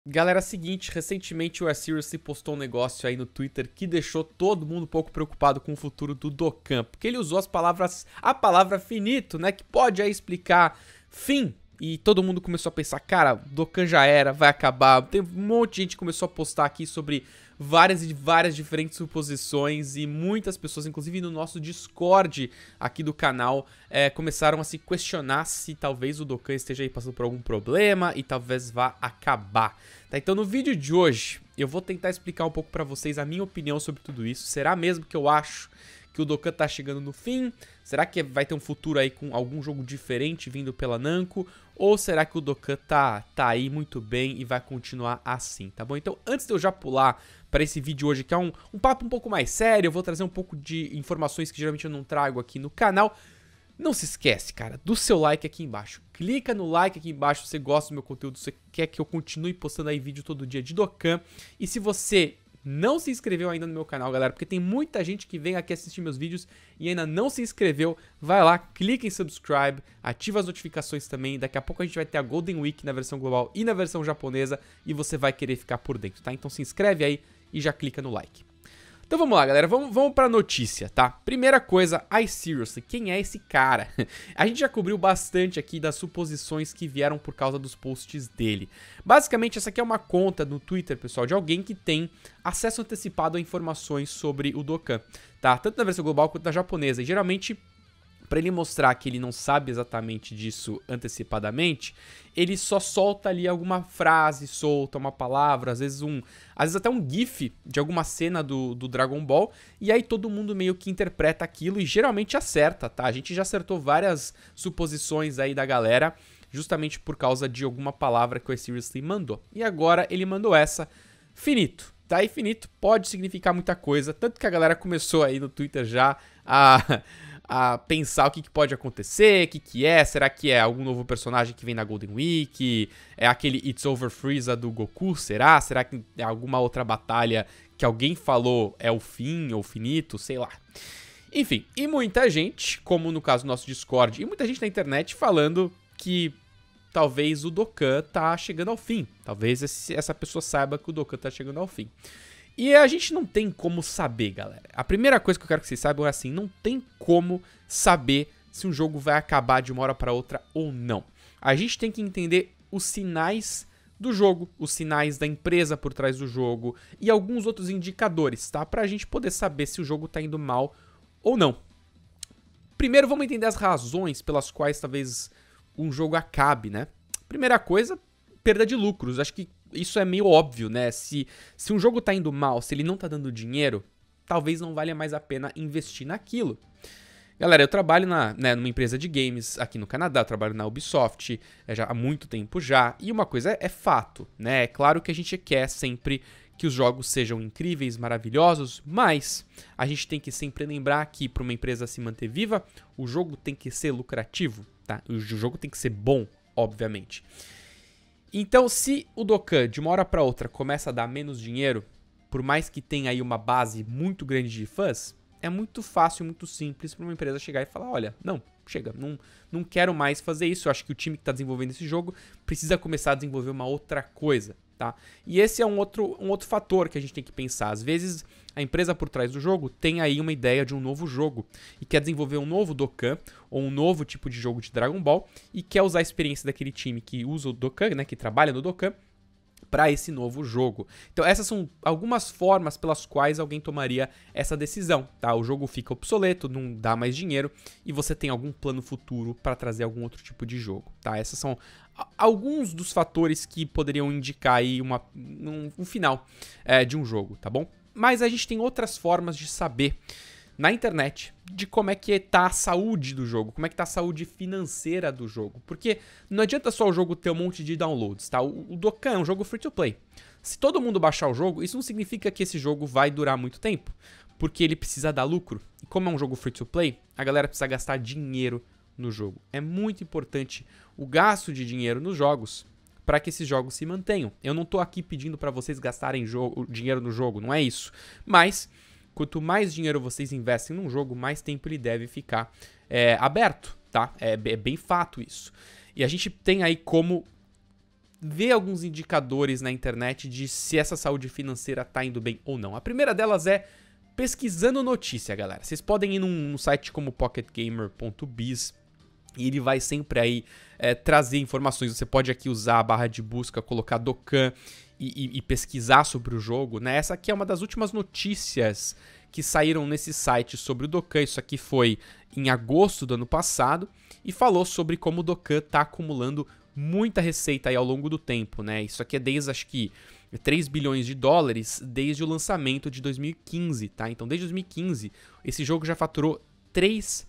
Galera, seguinte, recentemente o Seriously postou um negócio aí no Twitter que deixou todo mundo um pouco preocupado com o futuro do Dokkan, porque ele usou a palavra finito, né, que pode aí explicar fim, e todo mundo começou a pensar, cara, Dokkan já era, vai acabar. Tem um monte de gente que começou a postar aqui sobre várias diferentes suposições e muitas pessoas, inclusive no nosso Discord aqui do canal, começaram a se questionar se talvez o Dokkan esteja aí passando por algum problema e talvez vá acabar. Tá, então no vídeo de hoje eu vou tentar explicar um pouco pra vocês a minha opinião sobre tudo isso. Será mesmo que eu acho que o Dokkan tá chegando no fim? Será que vai ter um futuro aí com algum jogo diferente vindo pela Namco? Ou será que o Dokkan tá aí muito bem e vai continuar assim, tá bom? Então antes de eu já pular para esse vídeo hoje, que é um papo um pouco mais sério, eu vou trazer um pouco de informações que geralmente eu não trago aqui no canal. Não se esquece, cara, do seu like aqui embaixo. Clica no like aqui embaixo se você gosta do meu conteúdo, se você quer que eu continue postando aí vídeo todo dia de Dokkan. E se você não se inscreveu ainda no meu canal, galera, porque tem muita gente que vem aqui assistir meus vídeos e ainda não se inscreveu, vai lá, clica em subscribe, ativa as notificações também. Daqui a pouco a gente vai ter a Golden Week na versão global e na versão japonesa e você vai querer ficar por dentro, tá? Então se inscreve aí e já clica no like. Então vamos lá, galera, vamos pra notícia, tá? Primeira coisa, Seriously, quem é esse cara? A gente já cobriu bastante aqui das suposições que vieram por causa dos posts dele. Basicamente, essa aqui é uma conta no Twitter, pessoal, de alguém que tem acesso antecipado a informações sobre o Dokkan, tá? Tanto na versão global quanto na japonesa. E geralmente, para ele mostrar que ele não sabe exatamente disso antecipadamente, ele só solta ali alguma frase solta, uma palavra, às vezes até um gif de alguma cena do Dragon Ball, e aí todo mundo meio que interpreta aquilo e geralmente acerta, tá? A gente já acertou várias suposições aí da galera, justamente por causa de alguma palavra que o Seriously mandou. E agora ele mandou essa, finito. Tá? E finito pode significar muita coisa, tanto que a galera começou aí no Twitter já a pensar o que pode acontecer, o que é, será que é algum novo personagem que vem na Golden Week, é aquele It's Over Frieza do Goku, será? Será que é alguma outra batalha que alguém falou é o fim ou finito, sei lá. Enfim, e muita gente, como no caso do nosso Discord, e muita gente na internet falando que talvez o Dokkan tá chegando ao fim, talvez essa pessoa saiba que o Dokkan tá chegando ao fim. E a gente não tem como saber, galera. A primeira coisa que eu quero que vocês saibam é assim, não tem como saber se um jogo vai acabar de uma hora para outra ou não. A gente tem que entender os sinais do jogo, os sinais da empresa por trás do jogo e alguns outros indicadores, tá? Pra gente poder saber se o jogo tá indo mal ou não. Primeiro, vamos entender as razões pelas quais talvez um jogo acabe, né? Primeira coisa, perda de lucros. Acho que isso é meio óbvio, né? Se um jogo tá indo mal, se ele não tá dando dinheiro, talvez não valha mais a pena investir naquilo. Galera, eu trabalho numa empresa de games aqui no Canadá, eu trabalho na Ubisoft já há muito tempo já, e uma coisa é fato, né? É claro que a gente quer sempre que os jogos sejam incríveis, maravilhosos, mas a gente tem que sempre lembrar que para uma empresa se manter viva, o jogo tem que ser lucrativo, tá? O jogo tem que ser bom, obviamente. Então, se o Dokkan, de uma hora para outra, começa a dar menos dinheiro, por mais que tenha aí uma base muito grande de fãs, é muito fácil, muito simples para uma empresa chegar e falar, olha, não, chega, não quero mais fazer isso, eu acho que o time que está desenvolvendo esse jogo precisa começar a desenvolver uma outra coisa, tá? E esse é um outro fator que a gente tem que pensar. Às vezes, a empresa por trás do jogo tem aí uma ideia de um novo jogo e quer desenvolver um novo Dokkan ou um novo tipo de jogo de Dragon Ball e quer usar a experiência daquele time que usa o Dokkan, né, que trabalha no Dokkan, para esse novo jogo. Então essas são algumas formas pelas quais alguém tomaria essa decisão, tá? O jogo fica obsoleto, não dá mais dinheiro e você tem algum plano futuro para trazer algum outro tipo de jogo, tá? Esses são alguns dos fatores que poderiam indicar aí um final de um jogo, tá bom? Mas a gente tem outras formas de saber na internet de como é que tá a saúde do jogo, como é que tá a saúde financeira do jogo. Porque não adianta só o jogo ter um monte de downloads, tá? O Dokkan é um jogo free to play. Se todo mundo baixar o jogo, isso não significa que esse jogo vai durar muito tempo, porque ele precisa dar lucro. E como é um jogo free to play, a galera precisa gastar dinheiro no jogo. É muito importante o gasto de dinheiro nos jogos para que esses jogos se mantenham. Eu não tô aqui pedindo para vocês gastarem dinheiro no jogo, não é isso. Mas quanto mais dinheiro vocês investem num jogo, mais tempo ele deve ficar aberto, tá? É bem fato isso. E a gente tem aí como ver alguns indicadores na internet de se essa saúde financeira tá indo bem ou não. A primeira delas é pesquisando notícia, galera. Vocês podem ir num site como pocketgamer.biz e ele vai sempre aí trazer informações. Você pode aqui usar a barra de busca, colocar Dokkan e pesquisar sobre o jogo, né? Essa aqui é uma das últimas notícias que saíram nesse site sobre o Dokkan. Isso aqui foi em agosto do ano passado e falou sobre como o Dokkan está acumulando muita receita aí ao longo do tempo, né? Isso aqui é desde, acho que, 3 bilhões de dólares desde o lançamento de 2015, tá? Então, desde 2015, esse jogo já faturou 3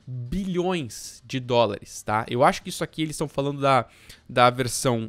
bilhões de dólares, tá? Eu acho que isso aqui eles estão falando da versão...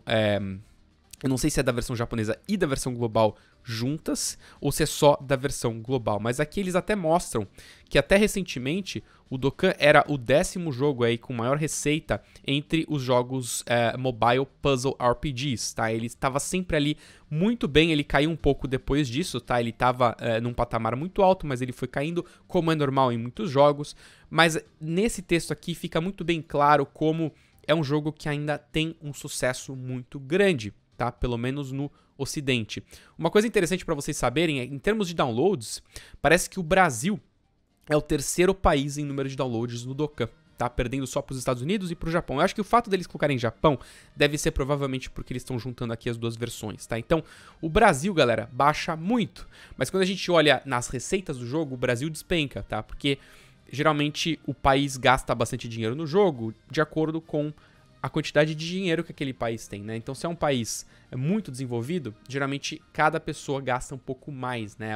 eu não sei se é da versão japonesa e da versão global juntas, ou se é só da versão global. Mas aqui eles até mostram que até recentemente o Dokkan era o 10º jogo aí com maior receita entre os jogos mobile puzzle RPGs, tá? Ele estava sempre ali muito bem, ele caiu um pouco depois disso, tá? Ele estava num patamar muito alto, mas ele foi caindo, como é normal em muitos jogos. Mas nesse texto aqui fica muito bem claro como é um jogo que ainda tem um sucesso muito grande, tá? Pelo menos no Ocidente. Uma coisa interessante para vocês saberem é, em termos de downloads, parece que o Brasil é o 3º país em número de downloads no Dokkan, tá? Perdendo só para os Estados Unidos e para o Japão. Eu acho que o fato deles colocarem Japão deve ser provavelmente porque eles estão juntando aqui as duas versões, tá? Então, o Brasil, galera, baixa muito. Mas quando a gente olha nas receitas do jogo, o Brasil despenca, tá? Porque geralmente o país gasta bastante dinheiro no jogo de acordo com a quantidade de dinheiro que aquele país tem, né? Então, se é um país muito desenvolvido, geralmente cada pessoa gasta um pouco mais, né?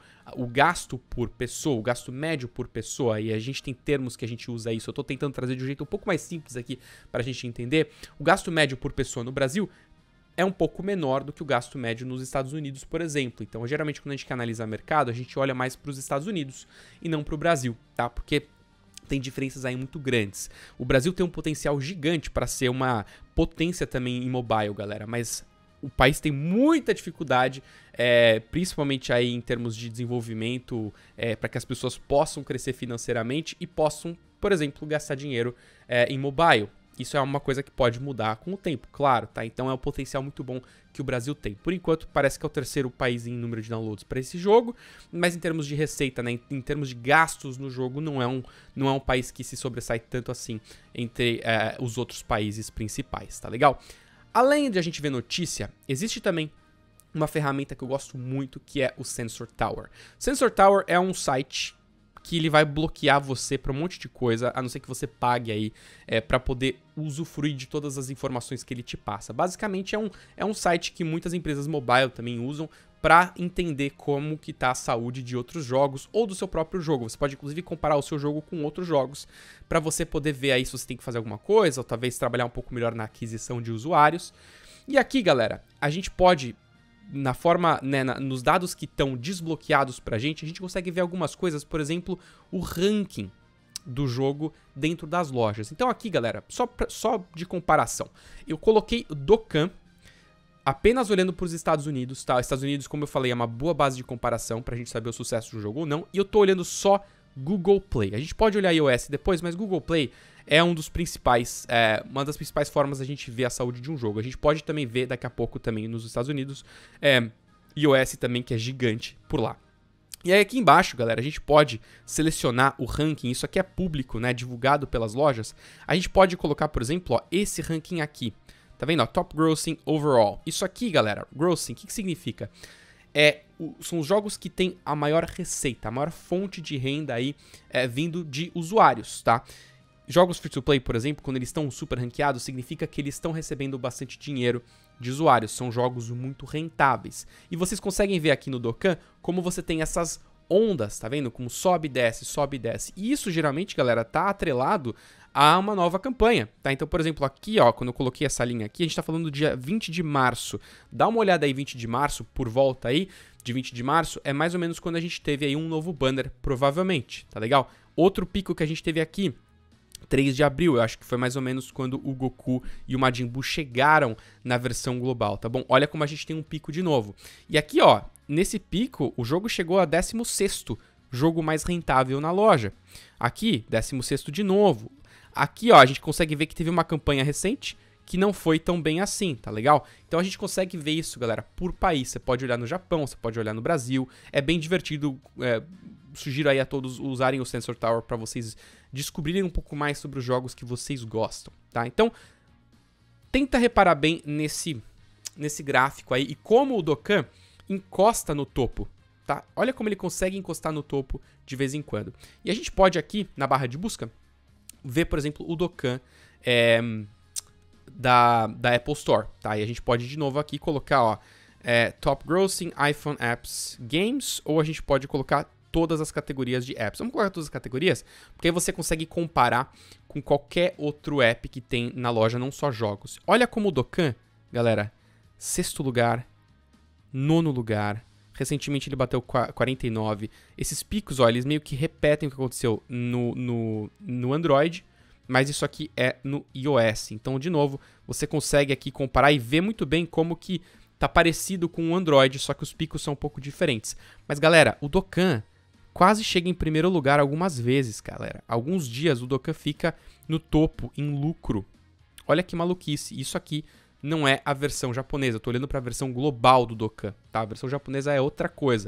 O gasto por pessoa, o gasto médio por pessoa, e a gente tem termos que a gente usa isso, eu tô tentando trazer de um jeito um pouco mais simples aqui pra gente entender. O gasto médio por pessoa no Brasil é um pouco menor do que o gasto médio nos Estados Unidos, por exemplo. Então, geralmente, quando a gente quer analisar mercado, a gente olha mais para os Estados Unidos e não para o Brasil, tá? Porque tem diferenças aí muito grandes. O Brasil tem um potencial gigante para ser uma potência também em mobile, galera, mas o país tem muita dificuldade, principalmente aí em termos de desenvolvimento, para que as pessoas possam crescer financeiramente e possam, por exemplo, gastar dinheiro em mobile. Isso é uma coisa que pode mudar com o tempo, claro, tá? Então é um potencial muito bom que o Brasil tem. Por enquanto, parece que é o 3º país em número de downloads para esse jogo, mas em termos de receita, né, em termos de gastos no jogo, não é um país que se sobressai tanto assim entre os outros países principais, tá legal? Além de a gente ver notícia, existe também uma ferramenta que eu gosto muito, que é o Sensor Tower. Sensor Tower é um site que ele vai bloquear você para um monte de coisa, a não ser que você pague aí para poder usufruir de todas as informações que ele te passa. Basicamente é um site que muitas empresas mobile também usam para entender como que tá a saúde de outros jogos ou do seu próprio jogo. Você pode inclusive comparar o seu jogo com outros jogos para você poder ver aí se você tem que fazer alguma coisa ou talvez trabalhar um pouco melhor na aquisição de usuários. E aqui, galera, a gente pode, na forma, né, nos dados que estão desbloqueados pra gente, a gente consegue ver algumas coisas, por exemplo, o ranking do jogo dentro das lojas. Então aqui, galera, só de comparação, eu coloquei o Dokkan apenas olhando para os Estados Unidos, tá? Os Estados Unidos, como eu falei, é uma boa base de comparação pra gente saber o sucesso do jogo ou não, e eu tô olhando só Google Play. A gente pode olhar iOS depois, mas Google Play é uma das principais formas da gente ver a saúde de um jogo. A gente pode também ver daqui a pouco também nos Estados Unidos, iOS também, que é gigante por lá. E aí aqui embaixo, galera, a gente pode selecionar o ranking, isso aqui é público, né, divulgado pelas lojas. A gente pode colocar, por exemplo, ó, esse ranking aqui. Tá vendo? Ó, Top Grossing Overall. Isso aqui, galera, grossing, o que significa? São os jogos que têm a maior receita, a maior fonte de renda aí vindo de usuários, tá? Jogos free-to-play, por exemplo, quando eles estão super ranqueados, significa que eles estão recebendo bastante dinheiro de usuários. São jogos muito rentáveis. E vocês conseguem ver aqui no Dokkan como você tem essas ondas, tá vendo? Como sobe e desce, sobe e desce. E isso, geralmente, galera, tá atrelado a uma nova campanha, tá? Então, por exemplo, aqui, ó, quando eu coloquei essa linha aqui, a gente tá falando do dia 20 de março. Dá uma olhada aí, 20 de março, por volta aí de 20 de março, é mais ou menos quando a gente teve aí um novo banner, provavelmente, tá legal? Outro pico que a gente teve aqui, 3 de abril, eu acho que foi mais ou menos quando o Goku e o Majin Buu chegaram na versão global, tá bom? Olha como a gente tem um pico de novo. E aqui, ó, nesse pico, o jogo chegou a 16º jogo mais rentável na loja. Aqui, 16º de novo. Aqui, ó, a gente consegue ver que teve uma campanha recente, que não foi tão bem assim, tá legal? Então a gente consegue ver isso, galera, por país. Você pode olhar no Japão, você pode olhar no Brasil. É bem divertido, sugiro aí a todos usarem o Sensor Tower para vocês descobrirem um pouco mais sobre os jogos que vocês gostam, tá? Então, tenta reparar bem nesse gráfico aí e como o Dokkan encosta no topo, tá? Olha como ele consegue encostar no topo de vez em quando. E a gente pode aqui, na barra de busca, ver, por exemplo, o Dokkan da Apple Store, tá? E a gente pode de novo aqui colocar, ó, Top Grossing iPhone Apps Games, ou a gente pode colocar todas as categorias de apps. Vamos colocar todas as categorias, porque aí você consegue comparar com qualquer outro app que tem na loja, não só jogos. Olha como o Dokkan, galera, 6º lugar, 9º lugar, recentemente ele bateu 49. Esses picos, ó, eles meio que repetem o que aconteceu no Android, mas isso aqui é no iOS. Então, de novo, você consegue aqui comparar e ver muito bem como que tá parecido com o Android, só que os picos são um pouco diferentes. Mas, galera, o Dokkan quase chega em primeiro lugar algumas vezes, galera. Alguns dias o Dokkan fica no topo, em lucro. Olha que maluquice. Isso aqui não é a versão japonesa. Eu tô olhando para a versão global do Dokkan, tá? A versão japonesa é outra coisa.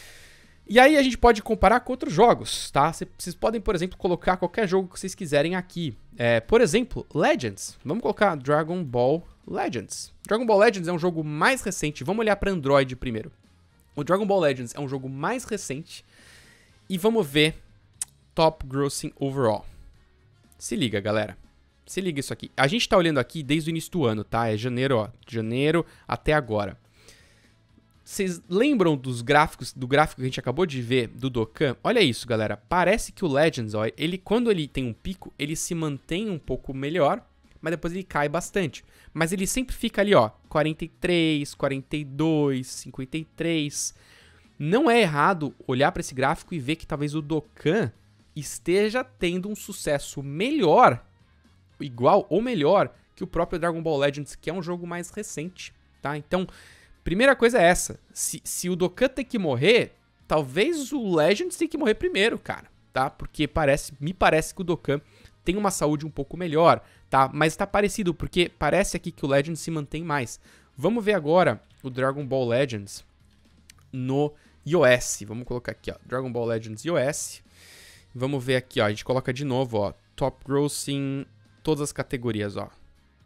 E aí a gente pode comparar com outros jogos, tá? Vocês podem, por exemplo, colocar qualquer jogo que vocês quiserem aqui. Por exemplo, Legends. Vamos colocar Dragon Ball Legends. Dragon Ball Legends é um jogo mais recente. Vamos olhar para Android primeiro. O Dragon Ball Legends é um jogo mais recente. E vamos ver Top Grossing Overall. Se liga, galera. Se liga isso aqui. A gente tá olhando aqui desde o início do ano, tá? É janeiro, ó. De janeiro até agora. Vocês lembram do gráfico que a gente acabou de ver do Dokkan? Olha isso, galera. Parece que o Legends, ó, quando ele tem um pico, ele se mantém um pouco melhor, mas depois ele cai bastante. Mas ele sempre fica ali, ó, 43, 42, 53. Não é errado olhar para esse gráfico e ver que talvez o Dokkan esteja tendo um sucesso melhor, igual ou melhor que o próprio Dragon Ball Legends, que é um jogo mais recente, tá? Então, primeira coisa é essa. Se o Dokkan tem que morrer, talvez o Legends tem que morrer primeiro, cara, tá? Porque me parece que o Dokkan tem uma saúde um pouco melhor, tá? Mas tá parecido, porque parece aqui que o Legends se mantém mais. Vamos ver agora o Dragon Ball Legends no iOS. Vamos colocar aqui, ó, Dragon Ball Legends iOS. Vamos ver aqui, ó, a gente coloca de novo, ó, Top Grossing, todas as categorias, ó.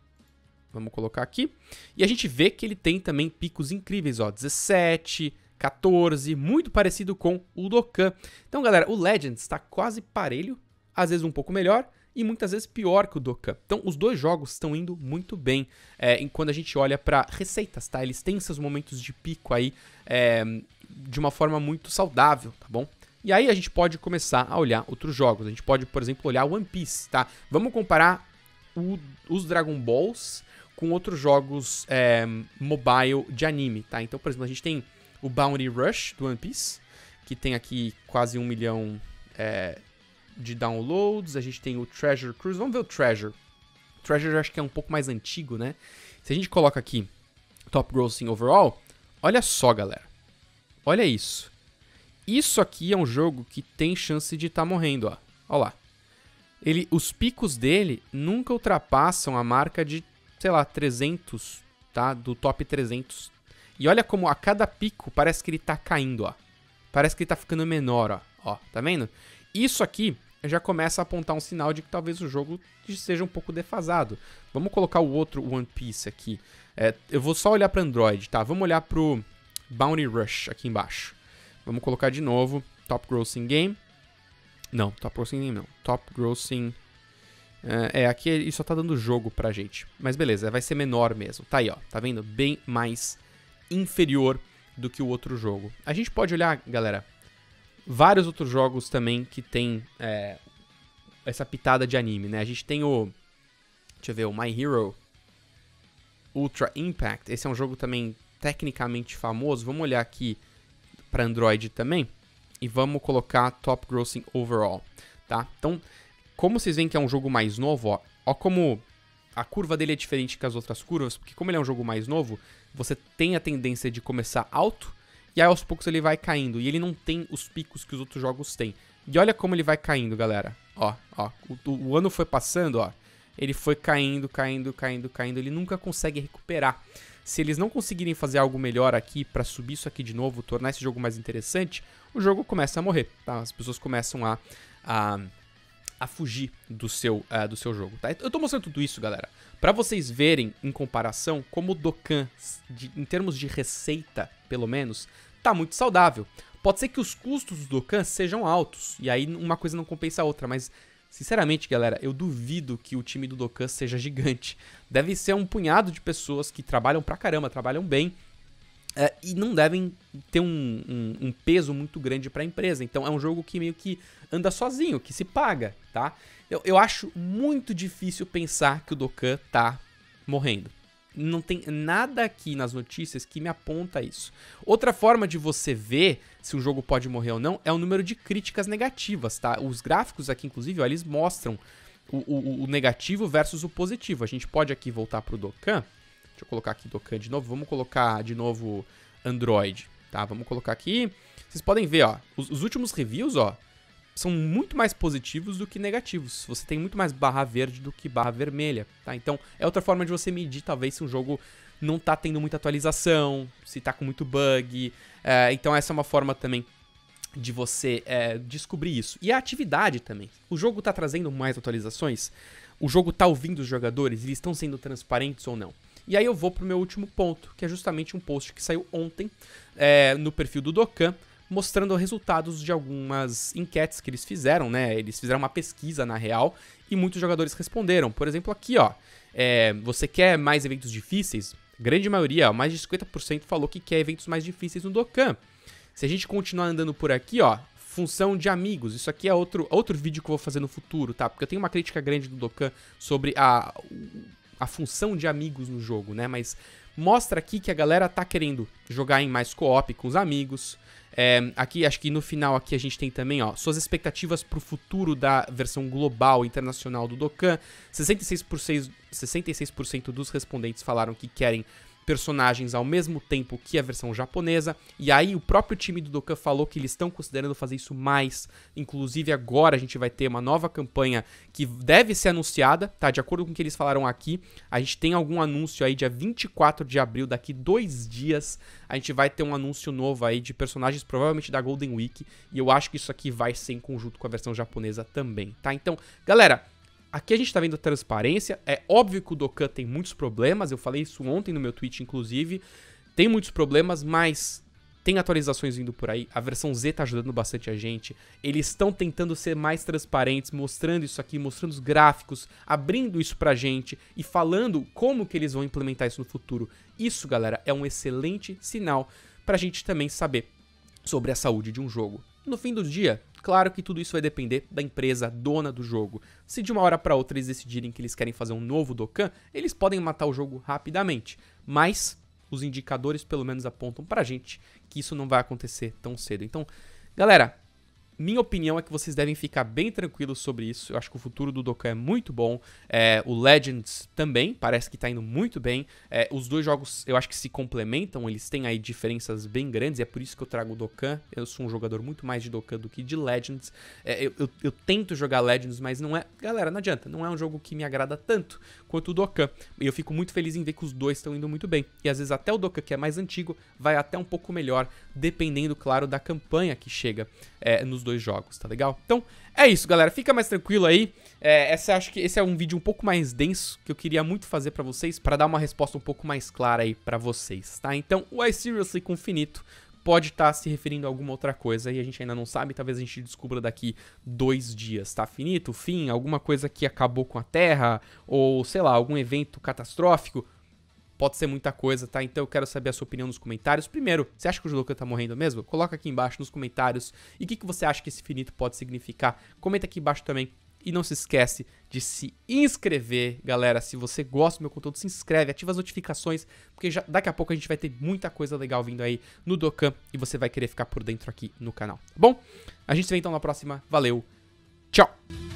Vamos colocar aqui. E a gente vê que ele tem também picos incríveis, ó, 17, 14, muito parecido com o Dokkan. Então, galera, o Legends está quase parelho, às vezes um pouco melhor e muitas vezes pior que o Dokkan. Então, os dois jogos estão indo muito bem quando a gente olha para receitas, tá? Eles têm seus momentos de pico aí de uma forma muito saudável, tá bom? E aí a gente pode começar a olhar outros jogos. A gente pode, por exemplo, olhar One Piece, tá? Vamos comparar os Dragon Balls com outros jogos mobile de anime, tá? Então, por exemplo, a gente tem o Bounty Rush do One Piece, que tem aqui quase 1 milhão de downloads. A gente tem o Treasure Cruise. Vamos ver o Treasure. O Treasure eu acho que é um pouco mais antigo, né? Se a gente coloca aqui Top Grossing Overall, olha só, galera. Olha isso. Isso aqui é um jogo que tem chance de estar morrendo, ó. Olha lá. Os picos dele nunca ultrapassam a marca de, sei lá, 300, tá? Do top 300. E olha como a cada pico parece que ele tá caindo, ó. Parece que ele tá ficando menor, ó. Ó, tá vendo? Isso aqui já começa a apontar um sinal de que talvez o jogo seja um pouco defasado. Vamos colocar o outro One Piece aqui. Eu vou só olhar para Android, tá? Vamos olhar pro Bounty Rush aqui embaixo. Vamos colocar de novo Top Grossing Game. Não, Top Grossing Game não. Top Grossing... aqui ele só tá dando jogo pra gente. Mas beleza, vai ser menor mesmo. Tá aí, ó. Tá vendo? Bem mais inferior do que o outro jogo. A gente pode olhar, galera, vários outros jogos também que tem essa pitada de anime, né? A gente tem o... Deixa eu ver, o My Hero Ultra Impact. Esse é um jogo também tecnicamente famoso. Vamos olhar aqui para Android também e vamos colocar Top Grossing Overall, tá? Então, como vocês veem que é um jogo mais novo, ó como a curva dele é diferente que as outras curvas, porque como ele é um jogo mais novo, você tem a tendência de começar alto e aí aos poucos ele vai caindo e ele não tem os picos que os outros jogos têm. E olha como ele vai caindo, galera. Ó, o ano foi passando, ó. ele foi caindo, caindo, caindo, caindo, ele nunca consegue recuperar. Se eles não conseguirem fazer algo melhor aqui pra subir isso aqui de novo, tornar esse jogo mais interessante, o jogo começa a morrer, tá? As pessoas começam a fugir do seu jogo, tá? Eu tô mostrando tudo isso, galera, pra vocês verem, em comparação, como o Dokkan, em termos de receita, pelo menos, tá muito saudável. Pode ser que os custos do Dokkan sejam altos, e aí uma coisa não compensa a outra, mas, sinceramente, galera, eu duvido que o time do Dokkan seja gigante. Deve ser um punhado de pessoas que trabalham pra caramba, trabalham bem, e não devem ter um peso muito grande pra empresa. Então é um jogo que meio que anda sozinho, que se paga, tá? Eu acho muito difícil pensar que o Dokkan tá morrendo. Não tem nada aqui nas notícias que me aponta isso. Outra forma de você ver se um jogo pode morrer ou não é o número de críticas negativas, tá? Os gráficos aqui, inclusive, ó, eles mostram o negativo versus o positivo. A gente pode aqui voltar pro Dokkan. Deixa eu colocar aqui Dokkan de novo. Vamos colocar de novo Android, tá? Vamos colocar aqui. Vocês podem ver, ó, os últimos reviews, ó, são muito mais positivos do que negativos. Você tem muito mais barra verde do que barra vermelha, tá? Então, é outra forma de você medir, talvez, se um jogo não tá tendo muita atualização, se tá com muito bug. Então, essa é uma forma também de você descobrir isso. E a atividade também. O jogo tá trazendo mais atualizações? O jogo tá ouvindo os jogadores? Eles estão sendo transparentes ou não? E aí eu vou pro meu último ponto, que é justamente um post que saiu ontem no perfil do Dokkan, mostrando resultados de algumas enquetes que eles fizeram, né? Eles fizeram uma pesquisa, na real, e muitos jogadores responderam. Por exemplo, aqui, ó, você quer mais eventos difíceis? Grande maioria, ó, mais de 50% falou que quer eventos mais difíceis no Dokkan. Se a gente continuar andando por aqui, ó, função de amigos. Isso aqui é outro vídeo que eu vou fazer no futuro, tá? Porque eu tenho uma crítica grande do Dokkan sobre a função de amigos no jogo, né? Mas mostra aqui que a galera tá querendo jogar em mais co-op com os amigos. Aqui, acho que no final aqui a gente tem também, ó, suas expectativas pro futuro da versão global internacional do Dokkan. 66% dos respondentes falaram que querem personagens ao mesmo tempo que a versão japonesa, e aí o próprio time do Dokkan falou que eles estão considerando fazer isso mais, inclusive agora a gente vai ter uma nova campanha que deve ser anunciada, tá? De acordo com o que eles falaram aqui, a gente tem algum anúncio aí dia 24 de abril, daqui 2 dias, a gente vai ter um anúncio novo aí de personagens provavelmente da Golden Week, e eu acho que isso aqui vai ser em conjunto com a versão japonesa também, tá? Então, galera, aqui a gente tá vendo transparência, é óbvio que o Dokkan tem muitos problemas, eu falei isso ontem no meu tweet, inclusive, tem muitos problemas, mas tem atualizações vindo por aí, a versão Z tá ajudando bastante a gente, eles estão tentando ser mais transparentes, mostrando isso aqui, mostrando os gráficos, abrindo isso pra gente e falando como que eles vão implementar isso no futuro. Isso, galera, é um excelente sinal pra gente também saber sobre a saúde de um jogo. No fim do dia, claro que tudo isso vai depender da empresa dona do jogo. Se de uma hora para outra eles decidirem que eles querem fazer um novo Dokkan, eles podem matar o jogo rapidamente. Mas os indicadores pelo menos apontam pra gente que isso não vai acontecer tão cedo. Então, galera, minha opinião é que vocês devem ficar bem tranquilos sobre isso. Eu acho que o futuro do Dokkan é muito bom. O Legends também, parece que tá indo muito bem. Os dois jogos, eu acho que se complementam. Eles têm aí diferenças bem grandes. E é por isso que eu trago o Dokkan. Eu sou um jogador muito mais de Dokkan do que de Legends. Eu tento jogar Legends, mas não é... Galera, não adianta. Não é um jogo que me agrada tanto quanto o Dokkan. E eu fico muito feliz em ver que os dois estão indo muito bem. E às vezes até o Dokkan, que é mais antigo, vai até um pouco melhor. Dependendo, claro, da campanha que chega nos dois jogos, tá legal? Então, é isso, galera. Fica mais tranquilo aí. Acho que esse é um vídeo um pouco mais denso que eu queria muito fazer pra vocês, pra dar uma resposta um pouco mais clara aí pra vocês, tá? Então, o iSeriously com finito pode estar se referindo a alguma outra coisa e a gente ainda não sabe, talvez a gente descubra daqui 2 dias, tá? Finito, fim, alguma coisa que acabou com a Terra, ou sei lá, algum evento catastrófico. Pode ser muita coisa, tá? Então eu quero saber a sua opinião nos comentários. Primeiro, você acha que o Dokkan tá morrendo mesmo? Coloca aqui embaixo nos comentários. E o que você acha que esse finito pode significar? Comenta aqui embaixo também. E não se esquece de se inscrever, galera. Se você gosta do meu conteúdo, se inscreve, ativa as notificações, porque daqui a pouco a gente vai ter muita coisa legal vindo aí no Dokkan e você vai querer ficar por dentro aqui no canal. Bom, a gente se vê então na próxima. Valeu, tchau!